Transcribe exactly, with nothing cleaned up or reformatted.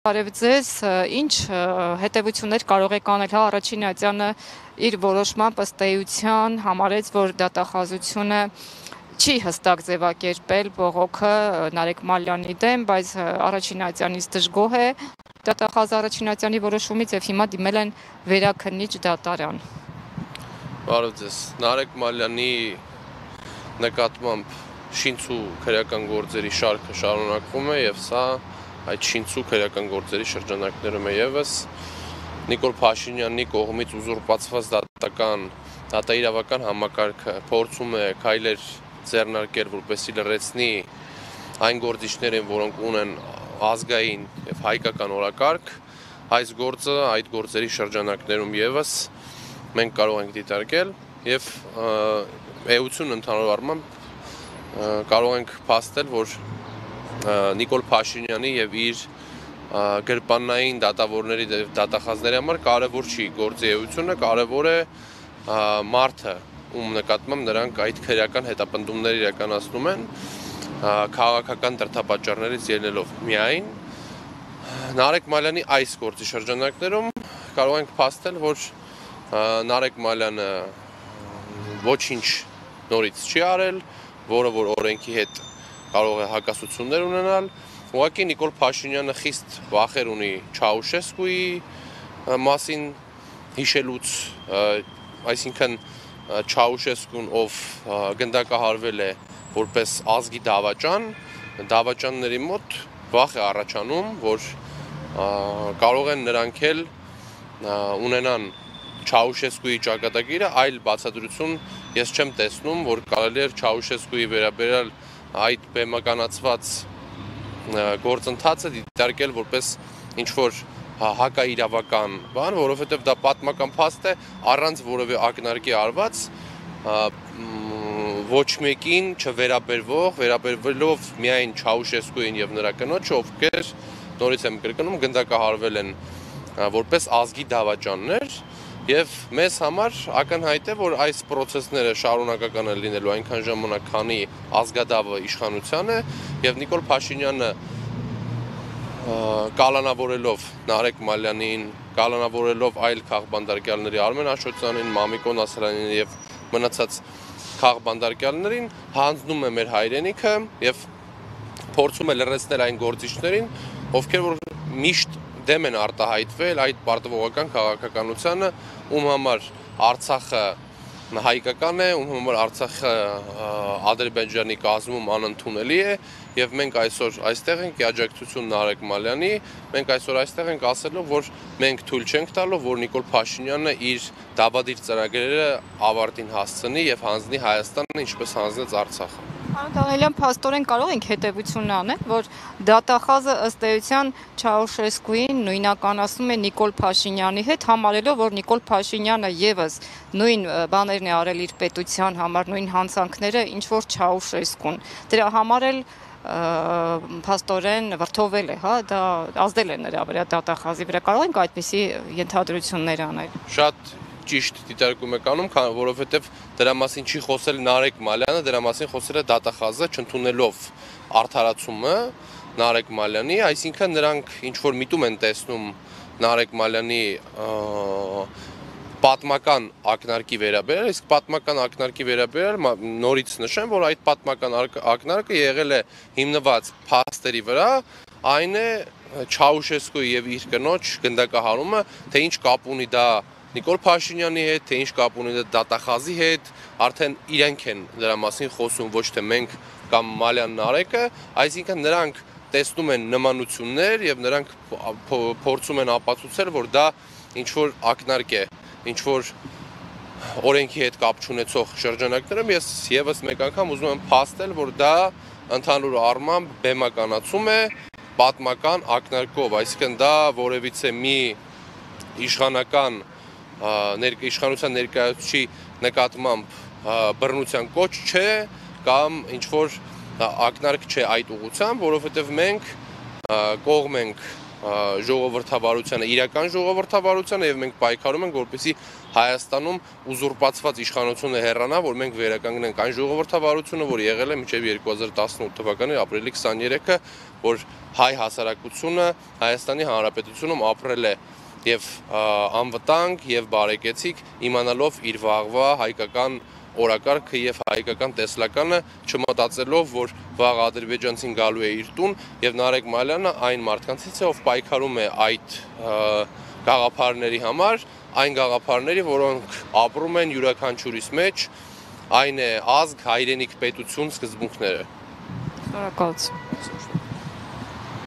Բարև ձեզ, ինչ հետևություններ կարող եք անել, հա, առաջին Ատյանը իր որոշմամբ ըստ էության համարեց, որ դատախազությունը չի հստակ ձևակերպել բողոքը Նարեկ Մալյանի դեմ, բայց առաջին Ատյանից դժգոհ է դատախազ առաջին Ատյանի որոշումից եւ հիմա դիմել են վերաքննիչ դատարան։ Բարև ձեզ, Նարեկ Մալյանի նկատմամբ շինցու քրեական գործերի շարքը շարունակվում է եւ սա այդ շինցու քրեական գործերի շրջանակներում է եւս Նիկոլ Փաշինյանի կողմից ուզուրպացված դատական դատաիրավական համակարգը փորձում է քայլեր ձեռնարկել, որպեսզի լրացնի այն գործիչներին, որոնք ունեն ազգային եւ հայկական օրակարգ, այս գործը այդ գործերի շրջանակներում եւս մենք կարող ենք դիտարկել եւ էություն ընդհանուր առմամբ կարող ենք փաստել, որ Նիկոլ Փաշինյանի եւ իր գրպանային դատավորների դատախազների համար կարևոր չի գործի էությունը, կարևոր է մարդը, ում նկատմամբ նրանք այդ քրեական հետապնդումներ իրականացնում են քաղաքական դրդապատճառներից ելնելով միայն Նարեկ Մալյանի այս գործի շրջանակներում կարող ենք փաստել, որ Նարեկ Մալյանը ոչինչ նորից չի արել, որը որ օրենքի հետ կարող է հակասություններ ունենալ, ուղղակի Նիկոլ Փաշինյանը խիստ վախեր ունի Չաուշեսկուի մասին հիշելուց, այսինքն Չաուշեսկուն, ով գնդակահարվել է որպես ազգի դավաճան, դավաճանների մոտ վախ է առաջանում, որ կարող են նրանք էլ ունենան Չաուշեսկուի ճակատագիրը, այլ բացատրություն ես չեմ տեսնում, որ կարելի է Չաուշեսկուի վերաբերյալ այդ բեմականացված գործընթացը դիտարկել որպես ինչ-որ հակաիրավական բան, որովհետև դա պատմական փաստ է, առանց որևէ ակնարկի արված, ոչ մեկին չվերաբերվող, վերաբերվելով միայն Չաուշեսկուին եւ նրա կնոջը, ովքեր, նորից եմ կրկնում, գնդակահարվել են որպես ազգի դավաճաններ, եւ մեզ համար ակնհայտ է, որ այս process-ները շարունակական են լինելու այնքան ժամանակ, քանի ազգադավը իշխանության է եւ Նիկոլ Փաշինյանը կալանավորելով Նարեկ Մալյանին, կալանավորելով այլ քաղբանդարկյալների Արմեն Աշոտյանին, Մամիկո Նասրանյանին եւ մնացած քաղբանդարկյալներին հանձնում է մեր հայրենիքը եւ փորձում է լրացնել այն գործիչներին, ովքեր որ միշտ դեմ են արտահայտվել այդ պարտվողական քաղաքականությանը, ում համար Արցախը հայկական է, ում համար Արցախը Ադրբեջանի կազմում անընդունելի է եւ մենք այսօր այստեղ ենք աջակցություն Նարեկ Մալյանի, մենք այսօր այստեղ ենք ասելով, որ մենք թույլ չենք տալու, որ Նիկոլ Փաշինյանը իր դաբադիր ծրագրերը ավարտին հասցնի եւ հանձնի Հայաստանը, ինչպես հանձնեց Արցախը։ Պարոն Դանիելյան, փաստորեն կարող ենք հետևություն անել, որ դատախազը ըստ էության Չաուշեսկուին նույնականացնում է Նիկոլ Փաշինյանի հետ, համարելով, որ Նիկոլ Փաշինյանը եւս նույն բաներն է արել իր պետության համար, նույն հանցանքները, ինչ որ Չաուշեսկուն։ Դրա համար էլ փաստորեն վրթովել է, հա, դա ազդել է նրա վրա դատախազի վրա։ Կարող ենք այդպիսի ենթադրություններ անել։ Շատ ճիշտ դիտարկում եք անում, որովհետև դրա մասին չի խոսել Նարեկ Մալյանը, դրա մասին խոսել է դատախազը, չընդունելով արդարացումը Նարեկ Մալյանի, այսինքն նրանք ինչ որ միտում են տեսնում Նարեկ Մալյանի պատմական ակնարկի վերաբերյալ, իսկ պատմական ակնարկի վերաբերյալ նորից նշեմ, որ այդ պատմական ակնարկը եղել է հիմնված փաստերի վրա, այն է Չաուշեսկուի եւ իր կնոջ գնդակահարումը, թե ինչ կապ ունի դա Նիկոլ Փաշինյանի հետ, թե ինչ կապ ունի դա դատախազի հետ, արդեն իրենք են դրա մասին խոսում, ոչ թե մենք կամ Մալյան Նարեկը, այսինքն նրանք տեսնում են նմանություններ եւ նրանք փորձում են ապացուցել, որ դա ինչ որ ակնարկ է, ինչ որ օրենքի հետ կապ չունեցող շրջանակներում ես եւս մեկ անգամ ուզում եմ փաստել, որ դա ընդհանուր առմամբ բեմականացում է պատմական ակնարկով, այսինքն դա որևիցե մի իշխանական իշխանության ներկայացուցիչի նկատմամբ բռնության կոչ չէ կամ ինչ-որ ակնարկ չէ այդ ուղղությամբ, որովհետև մենք կողմ ենք ժողովրդավարությանը, իրական ժողովրդավարությանը եւ մենք պայքարում ենք, որպեսզի Հայաստանում ուզուրպացված իշխանությունը հեռանա, որ մենք վերականգնենք այն ժողովրդավարությունը, որ եղել է մինչեւ երկու հազար տասնութ թվականի ապրիլի քսաներեքը, որ հայ հասարակությունը Հայաստանի Հանրապետությունում ապրել է եւ անվտանգ եւ բարեկեցիկ, իմանալով իր վաղվա հայկական օրակարգը եւ հայկական տեսլականը, չմտածելով, որ վաղ ադրբեջանցին գալու է իր տուն եւ Նարեկ Մալյանը այն մարդկանցից է, ով պայքարում է այդ գաղափարների համար, այն գաղափարների, որոնք ապրում են յուրաքանչյուրիս մեջ, այն է ազգ, հայրենիք, պետություն սկզբունքները։ Շնորհակալություն։